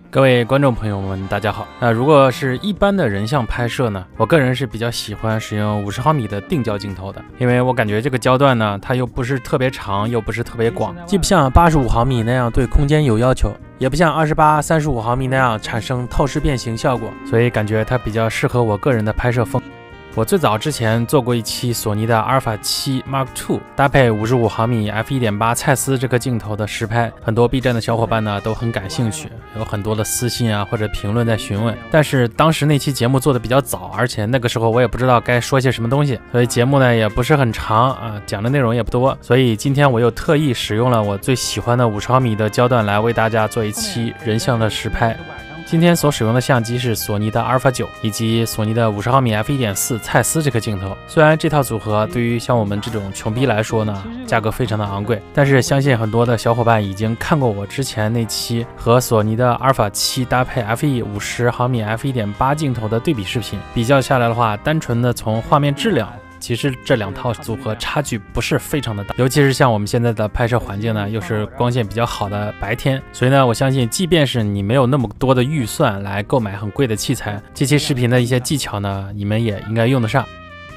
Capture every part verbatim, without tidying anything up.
各位观众朋友们，大家好。那如果是一般的人像拍摄呢，我个人是比较喜欢使用五十毫米的定焦镜头的，因为我感觉这个焦段呢，它又不是特别长，又不是特别广，既不像八十五毫米那样对空间有要求，也不像二十八、三十五毫米那样产生透视变形效果，所以感觉它比较适合我个人的拍摄风。我最早之前做过一期索尼的阿尔法七 Mark 二搭配五十五毫米 f 一点八 蔡司这个镜头的实拍，很多 B 站的小伙伴呢都很感兴趣，有很多的私信啊或者评论在询问。但是当时那期节目做的比较早，而且那个时候我也不知道该说些什么东西，所以节目呢也不是很长啊，讲的内容也不多。所以今天我又特意使用了我最喜欢的五十毫米的焦段来为大家做一期人像的实拍。今天所使用的相机是索尼的阿尔法九以及索尼的五十毫米 f 一点四 蔡司这个镜头。虽然这套组合对于像我们这种穷逼来说呢，价格非常的昂贵，但是相信很多的小伙伴已经看过我之前那期和索尼的阿尔法七搭配 F E 五十毫米 f 一点八 镜头的对比视频，比较下来的话，单纯的从画面质量，其实这两套组合差距不是非常的大，尤其是像我们现在的拍摄环境呢，又是光线比较好的白天，所以呢，我相信即便是你没有那么多的预算来购买很贵的器材，这期视频的一些技巧呢，你们也应该用得上。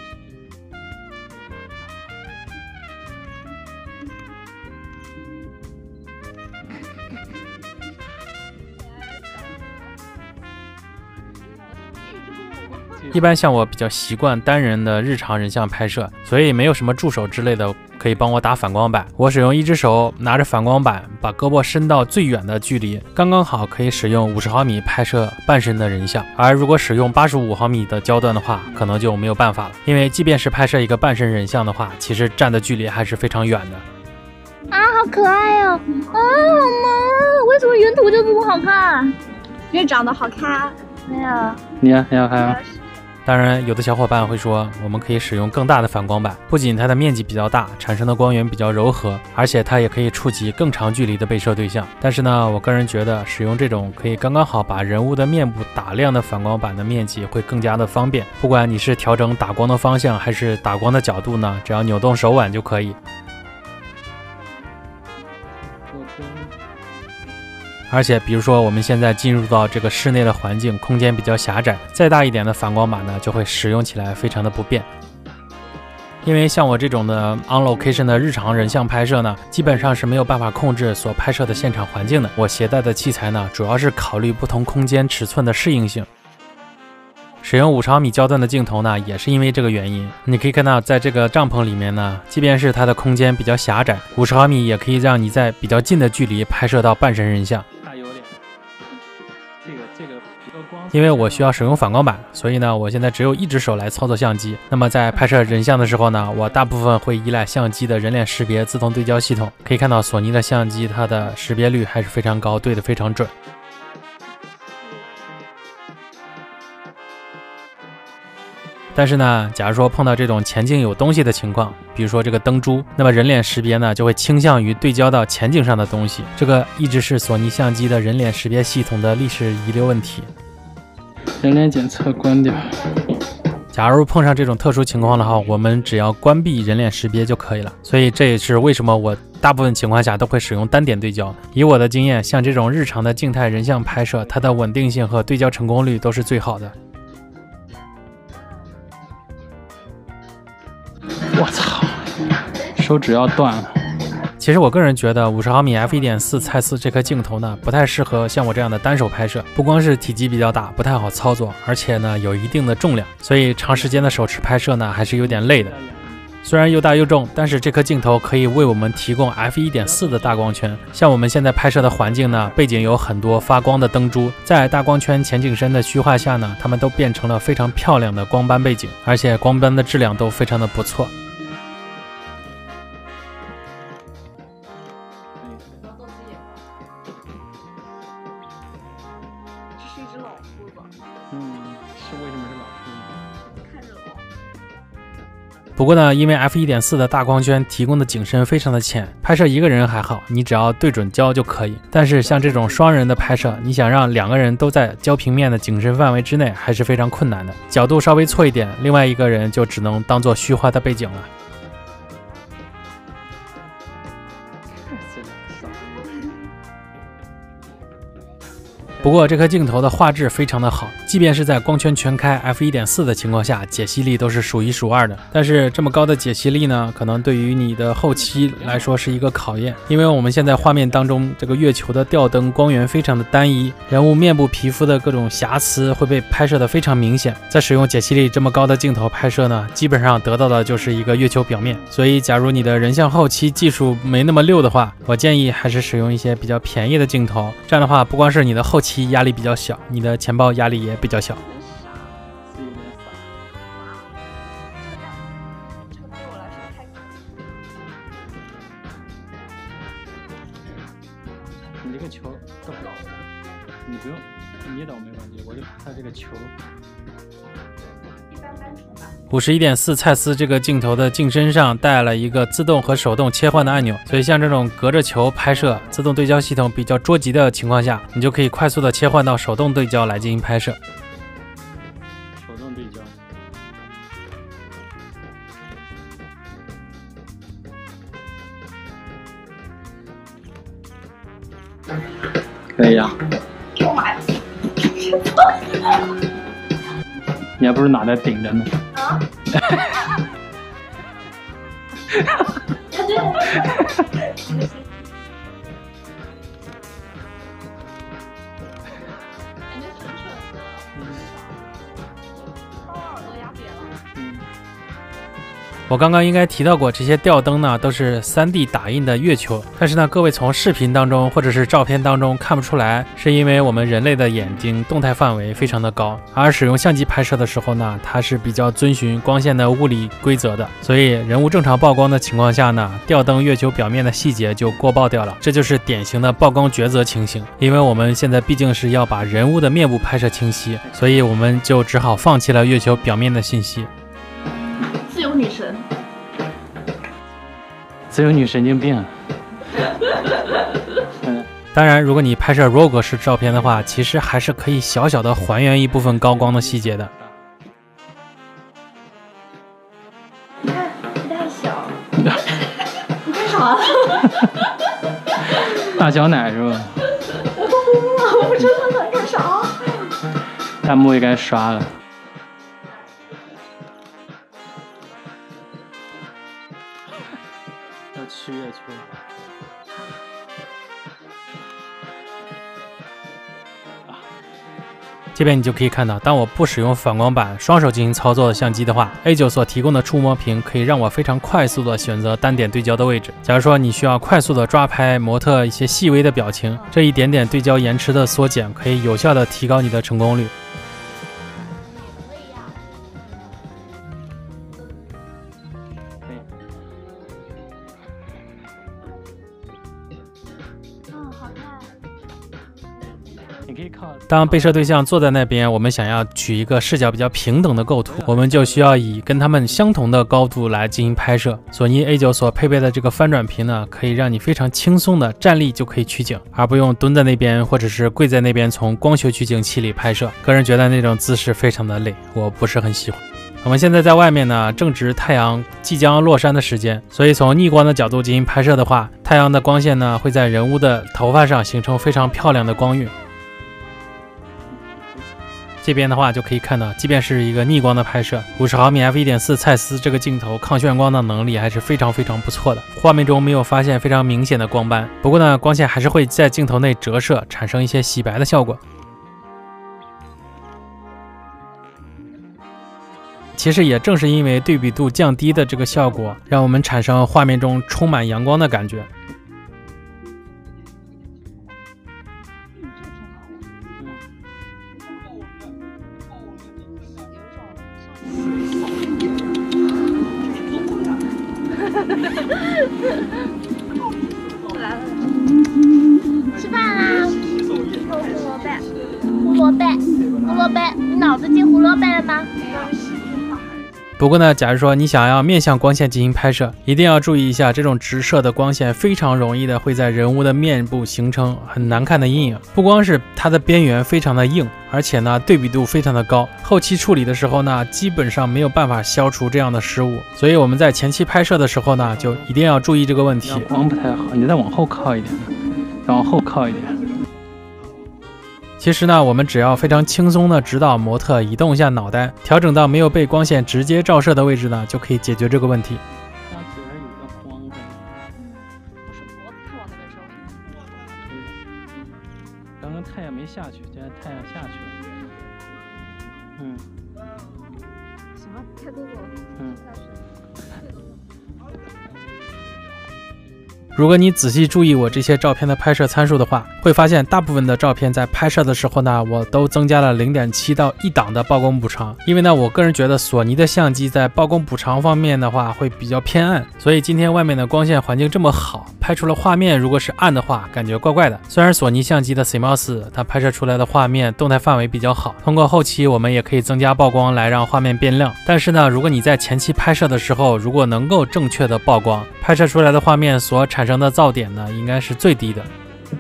一般像我比较习惯单人的日常人像拍摄，所以没有什么助手之类的可以帮我打反光板。我使用一只手拿着反光板，把胳膊伸到最远的距离，刚刚好可以使用五十毫米拍摄半身的人像。而如果使用八十五毫米的焦段的话，可能就没有办法了，因为即便是拍摄一个半身人像的话，其实站的距离还是非常远的。 啊，好可爱哦！啊，好萌！为什么原图就这么好看？因为长得好看。没有。 你啊，你好看啊。当然，有的小伙伴会说，我们可以使用更大的反光板，不仅它的面积比较大，产生的光源比较柔和，而且它也可以触及更长距离的被摄对象。但是呢，我个人觉得使用这种可以刚刚好把人物的面部打亮的反光板的面积会更加的方便。不管你是调整打光的方向还是打光的角度呢，只要扭动手腕就可以。而且比如说我们现在进入到这个室内的环境，空间比较狭窄，再大一点的反光板呢就会使用起来非常的不便。因为像我这种的 on location 的日常人像拍摄呢，基本上是没有办法控制所拍摄的现场环境的。我携带的器材呢，主要是考虑不同空间尺寸的适应性。使用五十毫米焦段的镜头呢，也是因为这个原因。你可以看到，在这个帐篷里面呢，即便是它的空间比较狭窄，五十毫米也可以让你在比较近的距离拍摄到半身人像。因为我需要使用反光板，所以呢，我现在只有一只手来操作相机。那么在拍摄人像的时候呢，我大部分会依赖相机的人脸识别自动对焦系统。可以看到索尼的相机，它的识别率还是非常高，对得非常准。但是呢，假如说碰到这种前景有东西的情况，比如说这个灯珠，那么人脸识别呢就会倾向于对焦到前景上的东西，这个一直是索尼相机的人脸识别系统的历史遗留问题。 人脸检测关掉。 假如碰上这种特殊情况的话，我们只要关闭人脸识别就可以了。所以这也是为什么我大部分情况下都会使用单点对焦。以我的经验，像这种日常的静态人像拍摄，它的稳定性和对焦成功率都是最好的。 我操，手指要断了。 其实我个人觉得五十毫米 f 一点四 蔡司这颗镜头呢，不太适合像我这样的单手拍摄。不光是体积比较大，不太好操作，而且呢有一定的重量，所以长时间的手持拍摄呢还是有点累的。虽然又大又重，但是这颗镜头可以为我们提供 f 一点四 的大光圈。像我们现在拍摄的环境呢，背景有很多发光的灯珠，在大光圈前景深的虚化下呢，它们都变成了非常漂亮的光斑背景，而且光斑的质量都非常的不错。 嗯，是为什么是老鼠呢？ 看着老。 不过呢，因为 f 一点四 的大光圈提供的景深非常的浅，拍摄一个人还好，你只要对准焦就可以。但是像这种双人的拍摄，你想让两个人都在焦平面的景深范围之内，还是非常困难的。角度稍微错一点，另外一个人就只能当做虚化的背景了。 不过这颗镜头的画质非常的好，即便是在光圈全开 F 一点四 的情况下，解析力都是数一数二的。但是这么高的解析力呢，可能对于你的后期来说是一个考验，因为我们现在画面当中这个月球的吊灯光源非常的单一，人物面部皮肤的各种瑕疵会被拍摄的非常明显。在使用解析力这么高的镜头拍摄呢，基本上得到的就是一个月球表面。所以假如你的人像后期技术没那么溜的话，我建议还是使用一些比较便宜的镜头，这样的话不光是你的后期压力比较小，你的钱包压力也比较小。 你这个球够不了，你不用捏倒没关系，我就怕这个球。 五十一点四 蔡司这个镜头的镜身上带了一个自动和手动切换的按钮，所以像这种隔着球拍摄、自动对焦系统比较捉急的情况下，你就可以快速的切换到手动对焦来进行拍摄。 手动对焦。可以呀、啊。你还不如拿在顶着呢。啊！ 我刚刚应该提到过，这些吊灯呢都是 三 D 打印的月球，但是呢，各位从视频当中或者是照片当中看不出来，是因为我们人类的眼睛动态范围非常的高，而使用相机拍摄的时候呢，它是比较遵循光线的物理规则的，所以人物正常曝光的情况下呢，吊灯月球表面的细节就过曝掉了，这就是典型的曝光抉择情形。因为我们现在毕竟是要把人物的面部拍摄清晰，所以我们就只好放弃了月球表面的信息。 自由女神， 自由女神经病。嗯， 当然，如果你拍摄 RAW 格式照片的话，其实还是可以小小的还原一部分高光的细节的。 你看，你太小。你干啥？ 大小奶是吧？ 我都懵了，我不知道他在干啥。 弹幕也该刷了。要去月球。 这边你就可以看到，当我不使用反光板，双手进行操作的相机的话 ，A 九 所提供的触摸屏可以让我非常快速的选择单点对焦的位置。假如说你需要快速的抓拍模特一些细微的表情，这一点点对焦延迟的缩减可以有效的提高你的成功率。当被摄对象坐在那边，我们想要取一个视角比较平等的构图，我们就需要以跟他们相同的高度来进行拍摄。索尼 A 九 所配备的这个翻转屏呢，可以让你非常轻松的站立就可以取景，而不用蹲在那边或者是跪在那边从光学取景器里拍摄。个人觉得那种姿势非常的累，我不是很喜欢。我们现在在外面呢，正值太阳即将落山的时间，所以从逆光的角度进行拍摄的话，太阳的光线呢会在人物的头发上形成非常漂亮的光晕。这边的话就可以看到，即便是一个逆光的拍摄，五十毫米 F 一点四 蔡司这个镜头抗眩光的能力还是非常非常不错的，画面中没有发现非常明显的光斑，不过呢，光线还是会在镜头内折射，产生一些洗白的效果。其实也正是因为对比度降低的这个效果，让我们产生画面中充满阳光的感觉。 来了，吃饭啦！胡萝卜，胡萝卜，胡萝卜，你脑子进胡萝卜了吗？ 不过呢，假如说你想要面向光线进行拍摄，一定要注意一下，这种直射的光线非常容易的会在人物的面部形成很难看的阴影。不光是它的边缘非常的硬，而且呢对比度非常的高，后期处理的时候呢，基本上没有办法消除这样的失误。所以我们在前期拍摄的时候呢，就一定要注意这个问题。 光不太好，你再往后靠一点，再往后靠一点。 其实呢，我们只要非常轻松的指导模特移动一下脑袋，调整到没有被光线直接照射的位置呢，就可以解决这个问题。 它嘴上有个光的， 不是脖子看往那边收。 刚刚太阳没下去，现在太阳下去了。嗯。 什么？太多了。 嗯。 如果你仔细注意我这些照片的拍摄参数的话，会发现大部分的照片在拍摄的时候呢，我都增加了 零点七 到一档的曝光补偿。因为呢，我个人觉得索尼的相机在曝光补偿方面的话会比较偏暗，所以今天外面的光线环境这么好，拍出了画面如果是暗的话，感觉怪怪的。虽然索尼相机的 C M O S 它拍摄出来的画面动态范围比较好，通过后期我们也可以增加曝光来让画面变亮。但是呢，如果你在前期拍摄的时候，如果能够正确的曝光，拍摄出来的画面所产生的噪点呢，应该是最低的。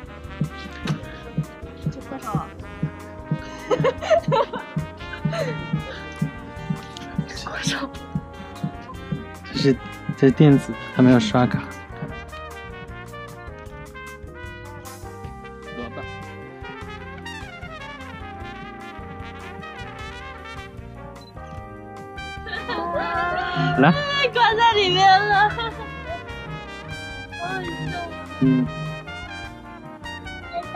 就多少了？多少？ 这是这是电子，它没有刷卡。萝卜。来。 关在里面了。 嗯。 拜拜。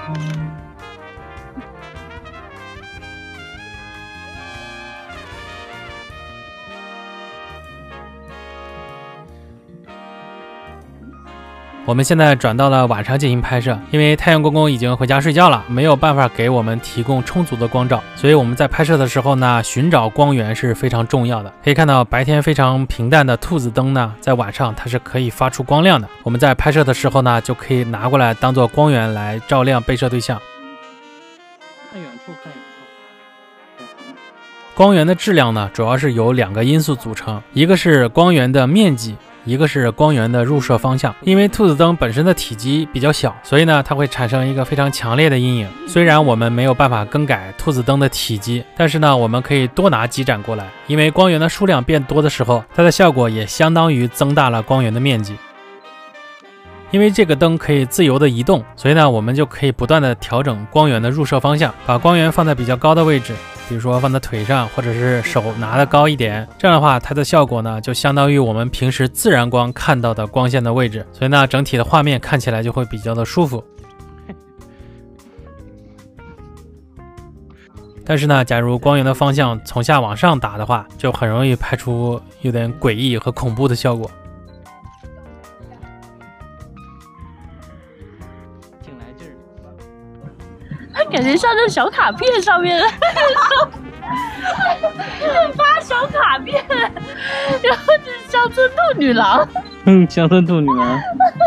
我们现在转到了晚上进行拍摄，因为太阳公公已经回家睡觉了，没有办法给我们提供充足的光照，所以我们在拍摄的时候呢，寻找光源是非常重要的。可以看到白天非常平淡的兔子灯呢，在晚上它是可以发出光亮的。我们在拍摄的时候呢，就可以拿过来当做光源来照亮被摄对象。 看远处，看远处。 光源的质量呢，主要是由两个因素组成，一个是光源的面积，一个是光源的入射方向。因为兔子灯本身的体积比较小，所以呢，它会产生一个非常强烈的阴影。虽然我们没有办法更改兔子灯的体积，但是呢，我们可以多拿几盏过来，因为光源的数量变多的时候，它的效果也相当于增大了光源的面积。因为这个灯可以自由的移动，所以呢，我们就可以不断的调整光源的入射方向，把光源放在比较高的位置，比如说放在腿上，或者是手拿得高一点。这样的话，它的效果呢，就相当于我们平时自然光看到的光线的位置，所以呢，整体的画面看起来就会比较的舒服。但是呢，假如光源的方向从下往上打的话，就很容易拍出有点诡异和恐怖的效果。 他感觉像那小卡片上面的发小卡片，然后就是乡村兔女郎。 嗯，乡村兔女郎。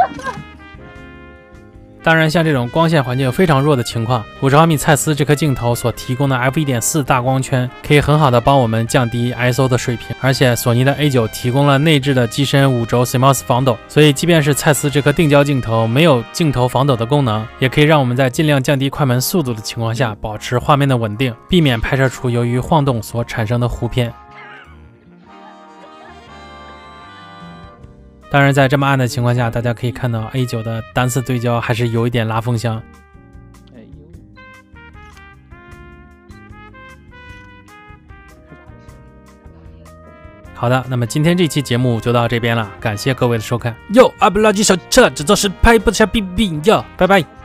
当然，像这种光线环境非常弱的情况，五十毫米蔡司这颗镜头所提供的 F 一点四 大光圈可以很好的帮我们降低 I S O 的水平。而且索尼的 A 九 提供了内置的机身五轴 C M O S 防抖，所以即便是蔡司这颗定焦镜头没有镜头防抖的功能，也可以让我们在尽量降低快门速度的情况下保持画面的稳定，避免拍摄出由于晃动所产生的糊片。当然，在这么暗的情况下，大家可以看到 A 九 的单次对焦还是有一点拉风箱。 哎呦！ 好的，那么今天这期节目就到这边了，感谢各位的收看。哟，阿布拉吉小车，这都是拍不下 B B 哟，拜拜。